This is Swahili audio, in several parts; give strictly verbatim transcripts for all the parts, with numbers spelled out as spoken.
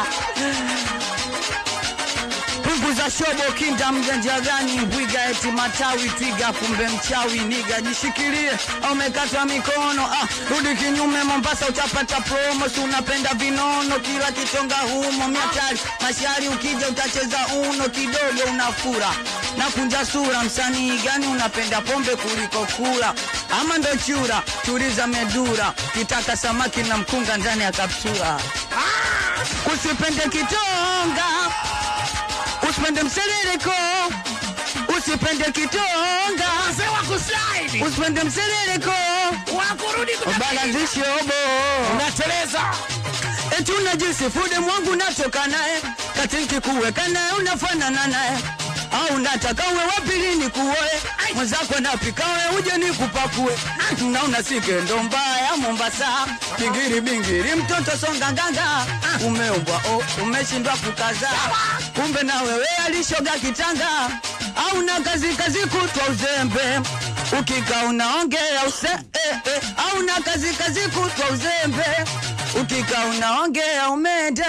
Punguza shobo kinda mjanja gani mbwiga eti matawi twiga kumbe mchawi niga jishikilie au mekatwa mikono ah rudi kinyume Mombasa utapata promo si unapenda vinono kila kitonga humo miatari mashari ukija utacheza uno kidogo unafura na kunja sura msanii gani unapenda pombe kuliko kula ama ndo chura tuliza medura kitaka samaki na mkunga ndani ya kapsula ah! Usipende kitonga usipende mseleleko usipende kitonga sewa kusaidi usipende mseleleko wakurudi kubalanzishi obo unateleza eti unajisi fude mwangu natoka nae katinki kuweka nae unafanana nae au nataka uwe wapili ni kuoe mwenzako napika we uje ni kupakue na unasike ndo mbaya Mombasa bingiri bingiri mtoto songa nganga umeumbwa oh umeshindwa kukaza kumbe na wewe alishoga kitanga au na kazi kazi kutwa uzembe ukika unaongea use eh, eh. au na kazi kazi kutwa uzembe ukika unaongea umende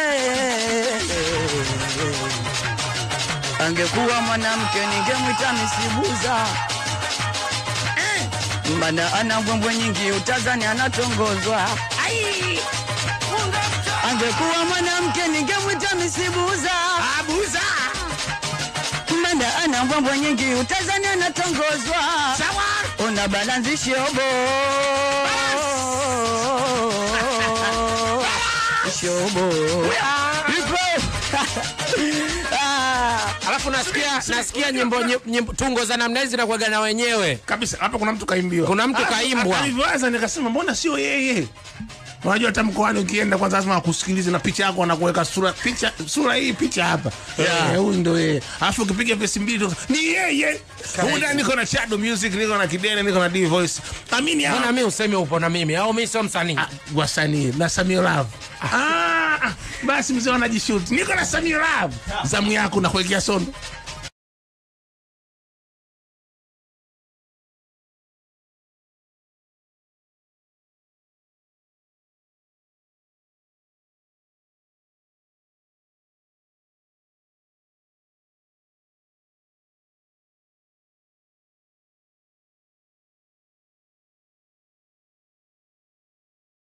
angekuwa mwanamke ningemwita Misibuza eh. Mbana ana mbwembwe nyingi utazani anatongozwa ai angekuwa mwanamke ningemwita Misibuza abuza mbana ana mbwembwe nyingi utazani anatongozwa sawa una balanzishi obo shobo alafu nasikia nasikia nyimbo nyimbo tungo za namna hizi na kuaga na wenyewe kabisa. Hapa kuna mtu kaimbiwa, kuna mtu kaimbwa. Alivyoanza nikasema mbona sio yeye? Unajua hata mkoani ukienda kwanza lazima akusikilize na picha yako anakuweka sura picha sura hii picha hapa. Eh, huyu ndio yeye. Alafu ukipiga verse mbili ni yeye. Huyu niko na Shadow Music, niko na Kidene, niko na D Voice. Amini hapa. Mbona mimi useme upo na mimi au mimi sio msanii? Ah, wasanii na Samir Love. Ah, basi mzee anajishoot. Niko na Samir Love. Zamu yako na kuwekea sondo.